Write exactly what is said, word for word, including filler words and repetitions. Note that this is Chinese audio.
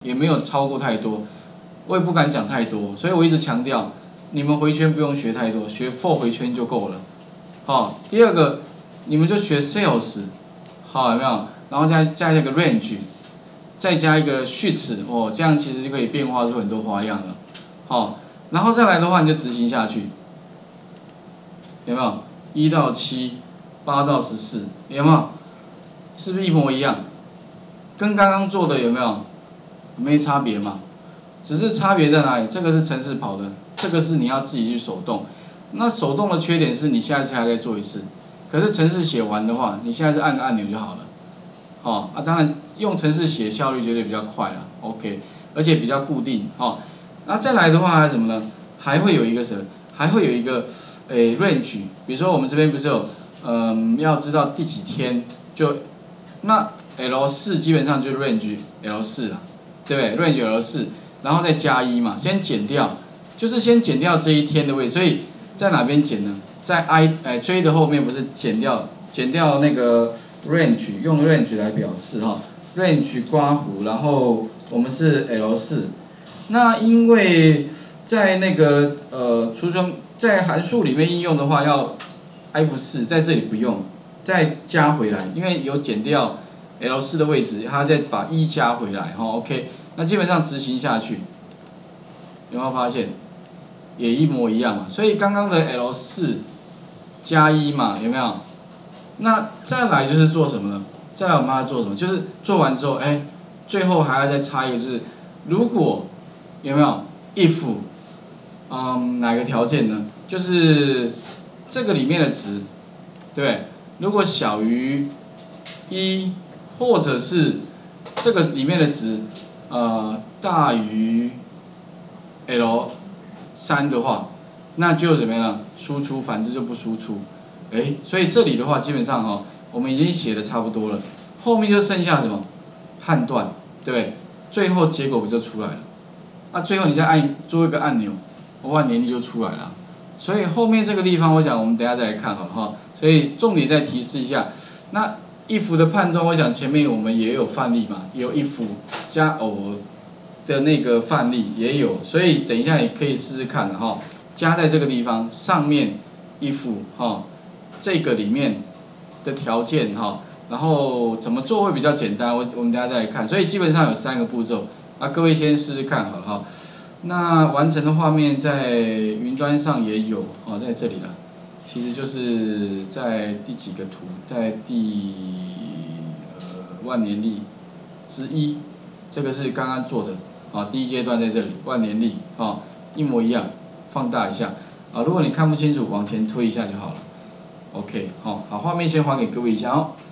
也没有超过太多，我也不敢讲太多，所以我一直强调，你们回圈不用学太多，学 for 回圈就够了。好，第二个，你们就学 sales， 好有没有？然后再加一个 range， 再加一个序词，哦，这样其实就可以变化出很多花样了。好，然后再来的话，你就执行下去，有没有？一到七，八到十四，有没有？是不是一模一样？跟刚刚做的有没有？没差别嘛，只是差别在哪里？这个是程式跑的，这个是你要自己去手动。那手动的缺点是你下一次还再做一次，可是程式写完的话，你现在是按个按钮就好了。哦啊，当然用程式写效率绝对比较快啦 ，OK， 而且比较固定。哦，那再来的话还是什么呢？还会有一个什么？还会有一个诶 range， 比如说我们这边不是有嗯要知道第几天就那 L 四基本上就是 range L 四啦，对不对 ？range L 四，然后再加一嘛，先减掉，就是先减掉这一天的位置，所以在哪边减呢？在 i 哎 j 的后面不是减掉减掉那个 range， 用 range 来表示哈 ，range 刮弧，然后我们是 L 四，那因为在那个呃储存在函数里面应用的话要 F 四，在这里不用，再加回来，因为有减掉 L 四的位置，它再把一加回来，哈 ，OK， 那基本上执行下去，有没有发现？也一模一样嘛，所以刚刚的 L 四加一嘛，有没有？那再来就是做什么呢？再来我们要做什么？就是做完之后，哎，最后还要再插一个，就是如果有没有 if， 嗯，哪个条件呢？就是这个里面的值，对不对？如果小于一，或者是这个里面的值，呃，大于 L 三的话，那就怎么样？输出，反之就不输出。哎，所以这里的话，基本上哈、哦，我们已经写的差不多了，后面就剩下什么判断，对不对？最后结果不就出来了？那、啊、最后你再按做一个按钮，哇，年历就出来了。所以后面这个地方，我想我们等一下再来看好了哈。所以重点再提示一下，那 if 的判断，我想前面我们也有范例嘛，有 if 加偶的那个范例也有，所以等一下也可以试试看的哈。加在这个地方上面 if 哈这个里面的条件哈，然后怎么做会比较简单，我我们等一下再来看。所以基本上有三个步骤，啊，各位先试试看好了哈。那完成的画面在云端上也有哦，在这里了。其实就是在第几个图，在第呃万年历之一，这个是刚刚做的啊，第一阶段在这里万年历啊，一模一样，放大一下啊，如果你看不清楚，往前推一下就好了。OK， 好，好，画面先还给各位一下哦。